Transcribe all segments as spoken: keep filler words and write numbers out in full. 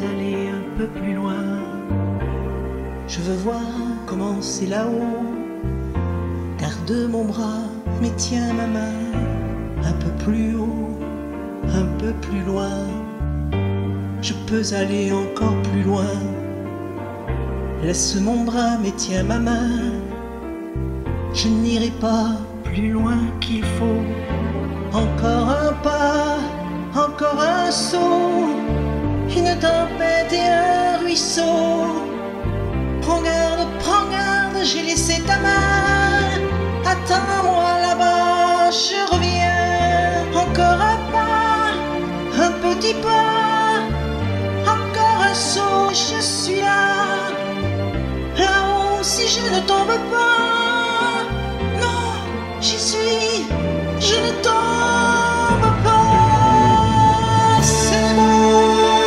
aller un peu plus loin. Je veux voir comment c'est là-haut. Garde mon bras, mais tiens ma main. Un peu plus haut, un peu plus loin. Je peux aller encore plus loin. Laisse mon bras, mais tiens ma main. Je n'irai pas plus loin qu'il faut. Encore un pas, encore un saut. Une tempête et un ruisseau. Prends garde, prends garde, j'ai laissé ta main. Attends-moi là-bas, je reviens. Encore un pas, un petit pas. Encore un saut, je suis là. Là-haut, si je ne tombe pas. Non, j'y suis, je ne tombe pas. C'est bon,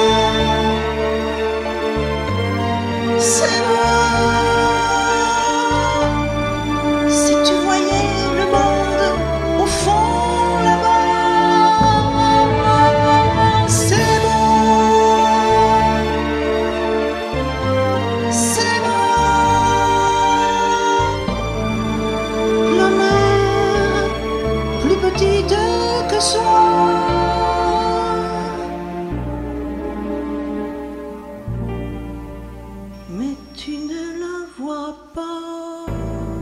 c'est bon. Si tu voyais le monde au fond là-bas, c'est bon, c'est bon. La mer, plus petite que soi. Mais tu ne la vois pas.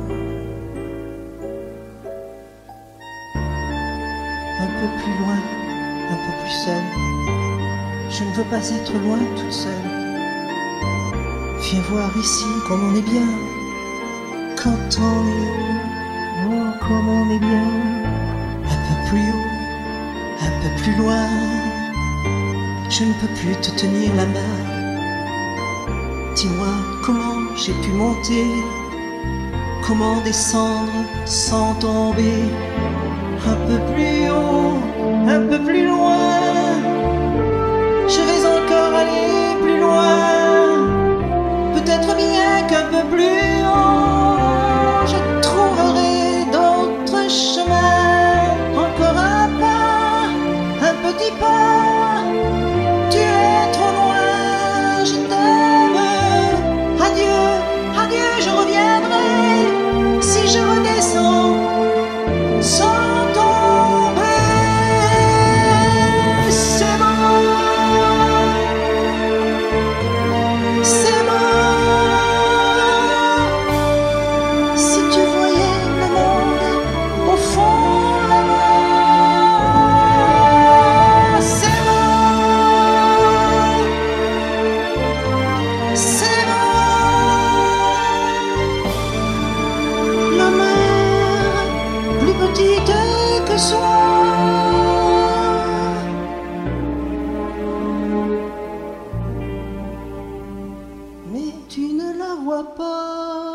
Un peu plus loin, un peu plus seule. Je ne veux pas être loin toute seule. Viens voir ici comme on est bien. Quand on est haut, oh comme on est bien. Un peu plus haut, un peu plus loin. Je ne peux plus te tenir la main. Dis-moi comment j'ai pu monter, comment descendre sans tomber. Un peu plus haut, un peu plus loin. Je vais encore aller plus loin. Peut-être bien qu'un peu plus haut, je trouverai d'autres chemins. Encore un pas, un petit pas. Tu es trop loin, je t'aime. Adieu, adieu, je reviendrai si je redescends sans tomber. C'est bon, c'est bon. Si tu voyais le monde au fond là-bas, c'est bon, c'est bon. La mer, plus petite que soi. Mais tu ne la vois pas.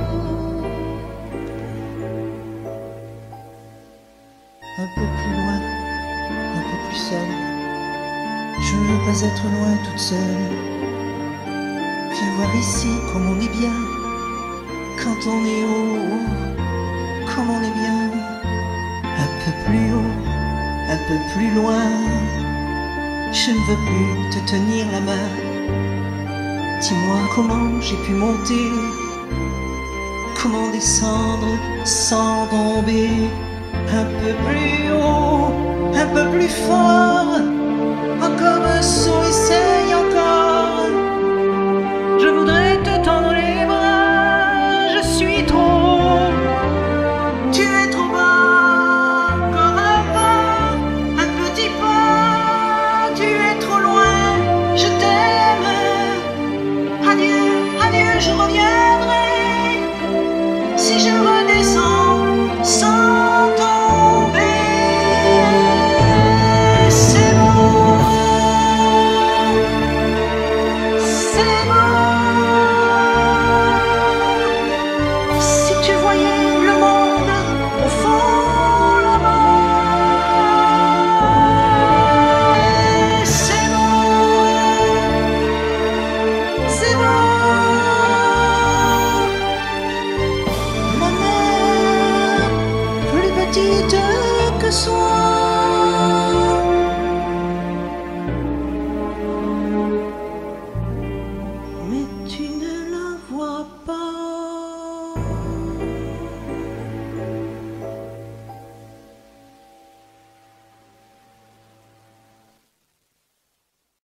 Un peu plus loin, un peu plus seule. Je ne veux pas être loin toute seule. Viens voir ici comme on est bien. Quand on est haut, comme on est bien. Un peu plus haut, un peu plus loin. Je ne veux plus te tenir la main. Dis-moi comment j'ai pu monter, comment descendre sans tomber. Un peu plus haut, un peu plus fort. Encore un saut, essaye encore. Je voudrais te tendre les bras. Je suis trop, tu es trop bas. Encore un pas, un petit pas. Tu es trop loin, je t'aime. Adieu, adieu, je reviendrai si je